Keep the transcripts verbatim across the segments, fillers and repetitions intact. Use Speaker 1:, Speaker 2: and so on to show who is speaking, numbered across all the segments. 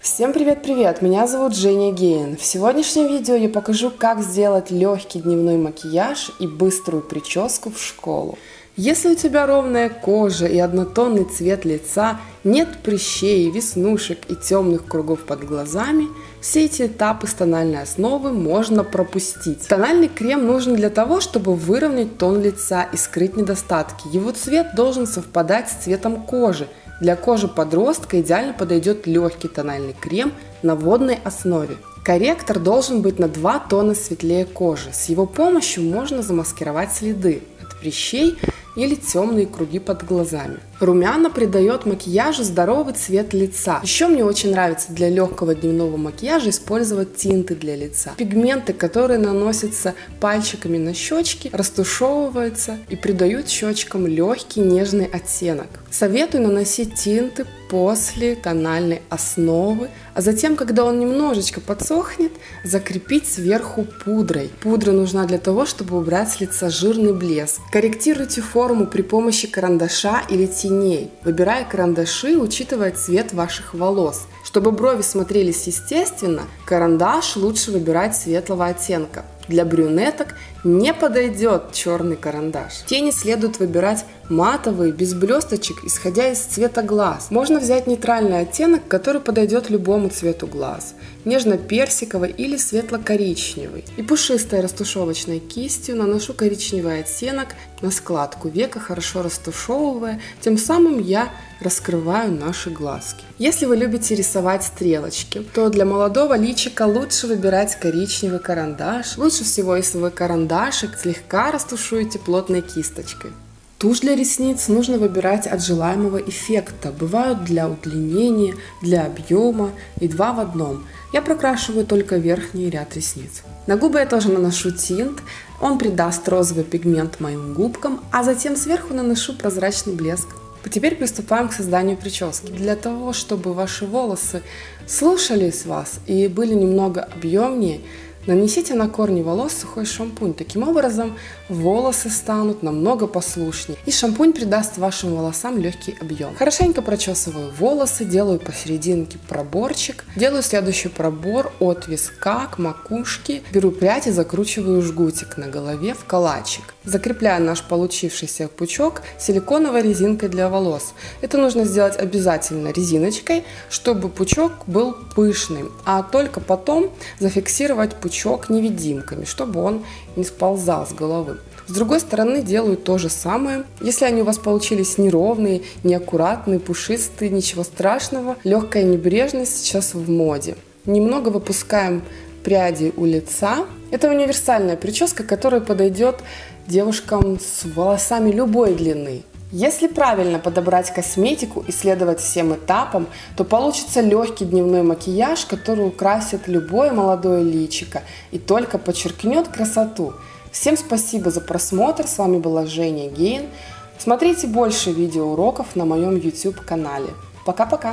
Speaker 1: Всем привет-привет! Меня зовут Женя Гейн. В сегодняшнем видео я покажу, как сделать легкий дневной макияж и быструю прическу в школу. Если у тебя ровная кожа и однотонный цвет лица, нет прыщей, веснушек и темных кругов под глазами, все эти этапы с тональной основы можно пропустить. Тональный крем нужен для того, чтобы выровнять тон лица и скрыть недостатки. Его цвет должен совпадать с цветом кожи. Для кожи подростка идеально подойдет легкий тональный крем на водной основе. Корректор должен быть на два тона светлее кожи. С его помощью можно замаскировать следы от прыщей или темные круги под глазами. Румяна придает макияжу здоровый цвет лица. Еще мне очень нравится для легкого дневного макияжа использовать тинты для лица. Пигменты, которые наносятся пальчиками на щечки, растушевываются и придают щечкам легкий нежный оттенок. Советую наносить тинты после тональной основы, а затем, когда он немножечко подсохнет, закрепить сверху пудрой. Пудра нужна для того, чтобы убрать с лица жирный блеск. Корректируйте форму при помощи карандаша или теней, выбирая карандаши, учитывая цвет ваших волос. Чтобы брови смотрелись естественно, карандаш лучше выбирать светлого оттенка. Для брюнеток не подойдет черный карандаш. Тени следует выбирать матовые, без блесточек, исходя из цвета глаз. Можно взять нейтральный оттенок, который подойдет любому цвету глаз. Нежно-персиковый или светло-коричневый. И пушистой растушевочной кистью наношу коричневый оттенок на складку века, хорошо растушевывая. Тем самым я раскрываю наши глазки. Если вы любите рисовать стрелочки, то для молодого личика лучше выбирать коричневый карандаш. Лучше всего, если вы карандашик слегка растушуете плотной кисточкой. Тушь для ресниц нужно выбирать от желаемого эффекта. Бывают для удлинения, для объема и два в одном. Я прокрашиваю только верхний ряд ресниц. На губы я тоже наношу тинт. Он придаст розовый пигмент моим губкам, а затем сверху наношу прозрачный блеск. Теперь приступаем к созданию прически. Для того, чтобы ваши волосы слушались вас и были немного объемнее, нанесите на корни волос сухой шампунь. Таким образом, волосы станут намного послушнее, и шампунь придаст вашим волосам легкий объем. Хорошенько прочесываю волосы, делаю посерединке проборчик. Делаю следующий пробор от виска к макушке. Беру прядь и закручиваю жгутик на голове в калачик. Закрепляю наш получившийся пучок силиконовой резинкой для волос. Это нужно сделать обязательно резиночкой, чтобы пучок был пышным, а только потом зафиксировать пучок невидимками, чтобы он не сползал с головы. С другой стороны делаю то же самое. Если они у вас получились неровные, неаккуратные, пушистые, ничего страшного. Легкая небрежность сейчас в моде. Немного выпускаем пряди у лица. Это универсальная прическа, которая подойдет девушкам с волосами любой длины. Если правильно подобрать косметику и следовать всем этапам, то получится легкий дневной макияж, который украсит любое молодое личико и только подчеркнет красоту. Всем спасибо за просмотр, с вами была Женя Гейн. Смотрите больше видеоуроков на моем YouTube канале. Пока-пока!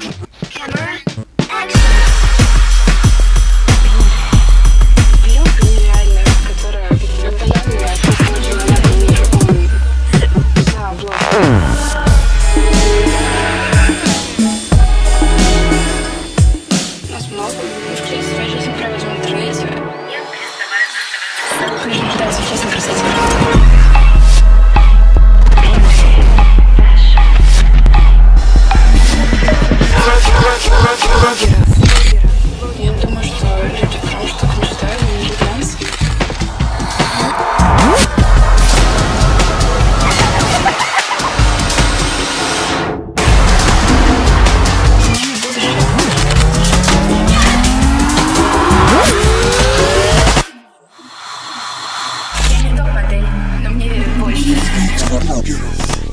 Speaker 2: Я думаю, что люди просто так мечтают о элегантности. Я не топ-модель, но мне верят больше.